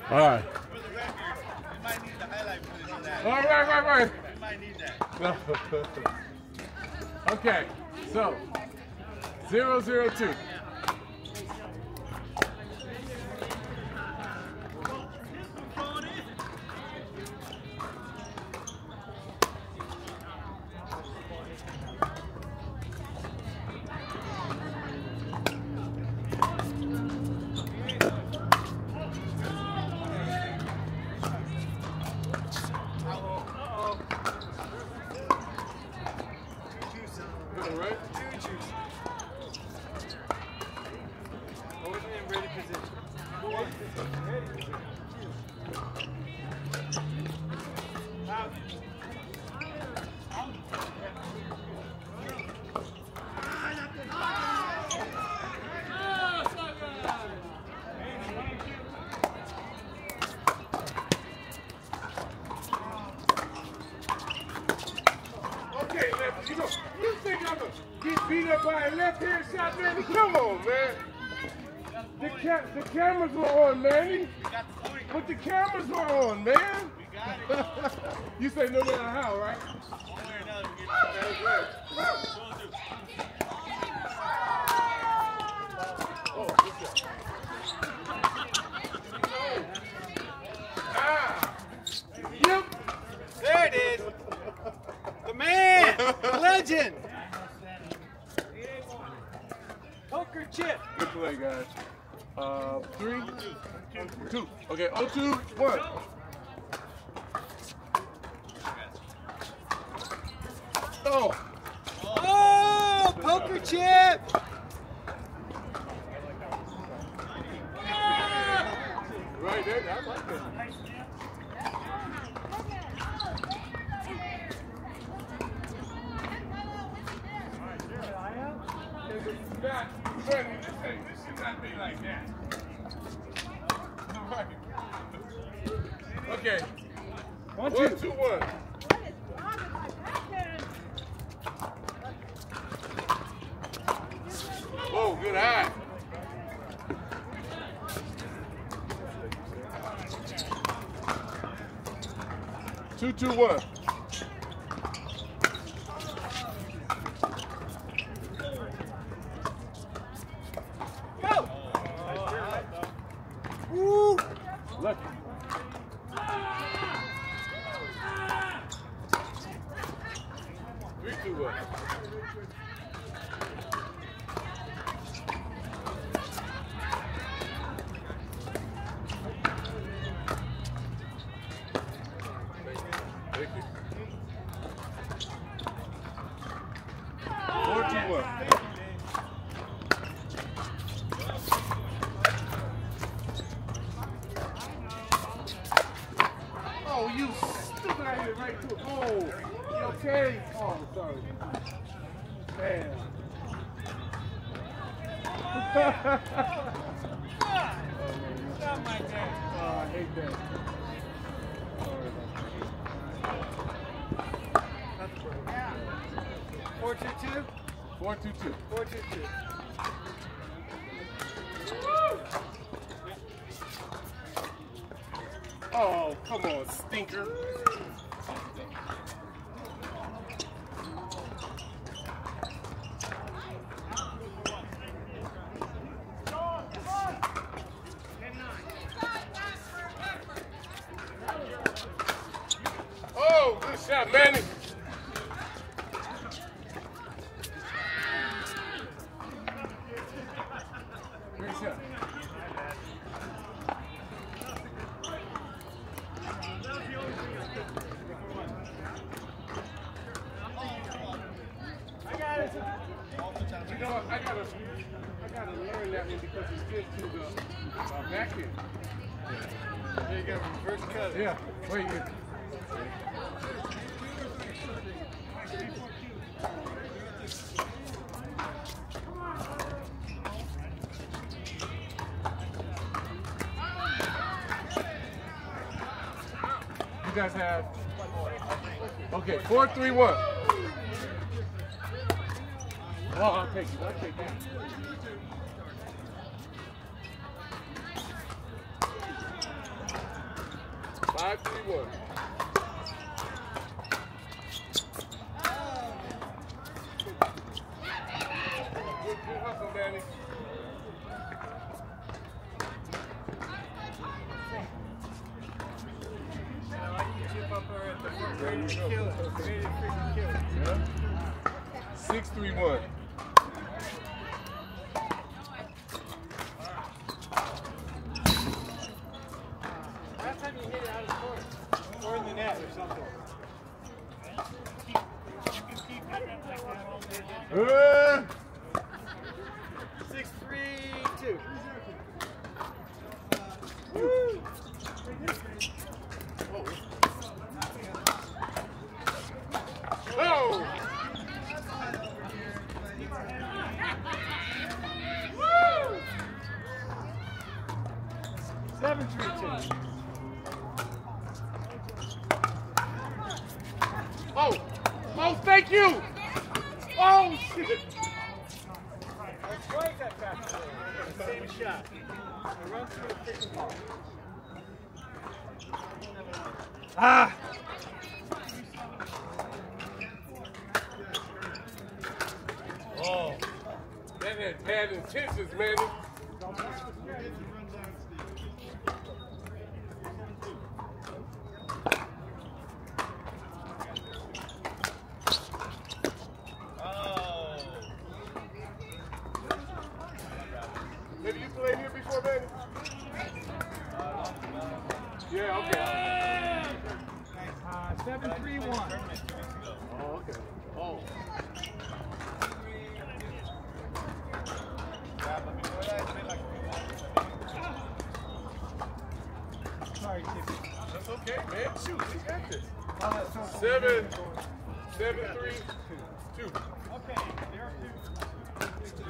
All right. You might need the highlight footage of that. All right. You might need that. Okay, so 0-0-2. You think I'm gonna get beat up by a left-hand shot, man? Come on, man. The cameras were on, man. But the cameras were on, man. You say no matter how, right? One way or another, we get That's right. Oh, good job. Yep. There it is. The man, the legend. Poker chip. Good play, guys. 3, 2. Okay, 0-2-1. Oh. Oh, poker chip. Right there, I like that. This should not be like that. All right. Okay. 1-2-1. Whoa, good eye. Two, 2-1. Go. Woo. Lucky. 3-2-1. Thank you. 4-2-1. Oh, you stupid out here right to it. Oh, you okay? Oh, sorry. Man. Not my game. Oh, I hate that. Sorry about that. 4-2-2. 4-2-2. 4-2-2. Oh, come on, stinker. Oh, good shot, Manny. Great shot. You know, I gotta learn that one because it's good to the back end. There you go, reverse cut. Yeah. Wait. You guys have. Okay, 4-3-1. Oh, I'll take it. I'll take that. 5-3-1. Good hustle, Manny. Ready to kill it. Ready to freaking kill it. Yeah. 6-3-1. Last time you hit it out of the court. Or in the net or something. Good. 6-3-2. Woo. Oh. 7-3-2. Oh. Oh, thank you. Oh, shit. Let's break that fast. Same shot. I run through the freaking ball. Ah. Oh. That had bad intentions, man. Have you played here before, Manny? Yeah, okay. 7-3-1. Oh, okay. Oh. Sorry, Tippy. That's okay, man. Shoot, we got this. 7-3-2. Okay, there are two.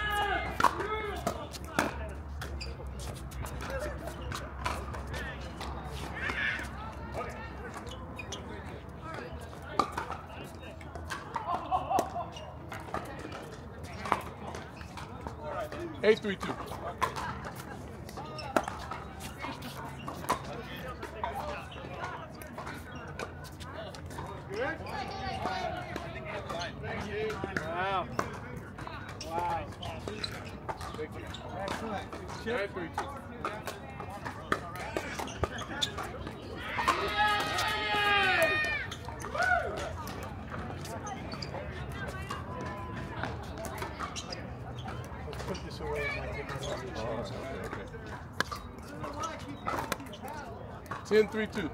Okay. 8-3-2. Wow. Wow. Thank you. Excellent. 9-3-2. Let's put this away and I'll take my lunch. Okay. 10-3-2.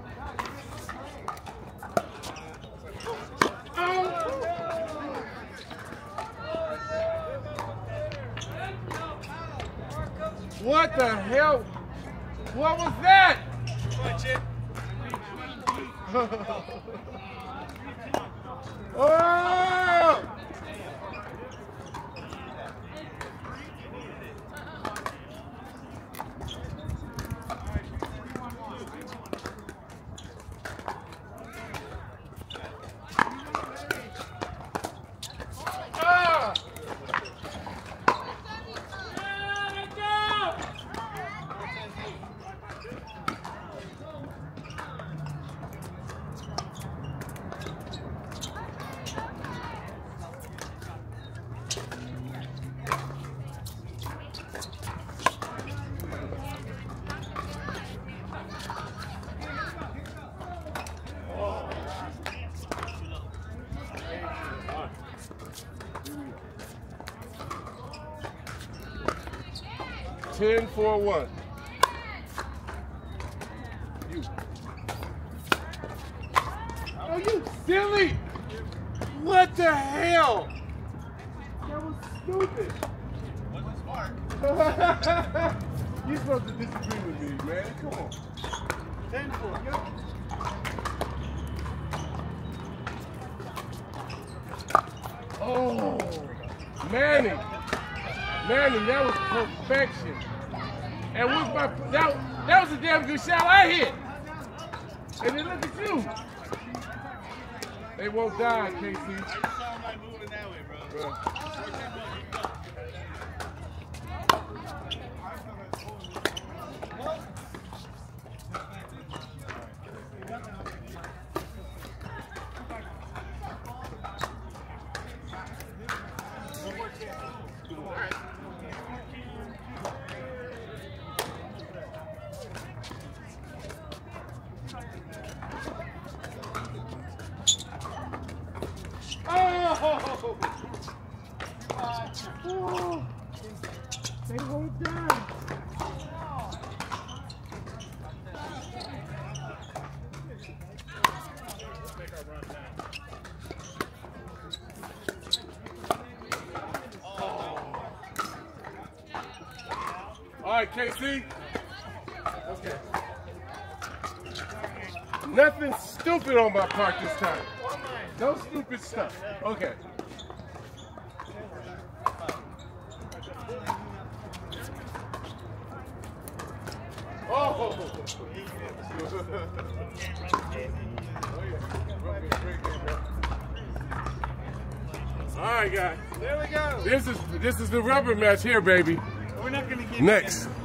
What the hell? What was that? Oh! Ah! 10-4-1. You. Oh, you silly! What the hell? That was stupid. Wasn't smart. You're supposed to disagree with me, man. Come on. 10-4. Oh, Manny, that was perfection. And with my that was a damn good shot I hit. And then look at you. They won't die, KC. I just saw him like moving that way, bro. right, KC. Okay. Nothing stupid on my part this time. No stupid stuff. Okay. Oh! All right, guys. There we go. This is the rubber match here, baby. We're not going to get next.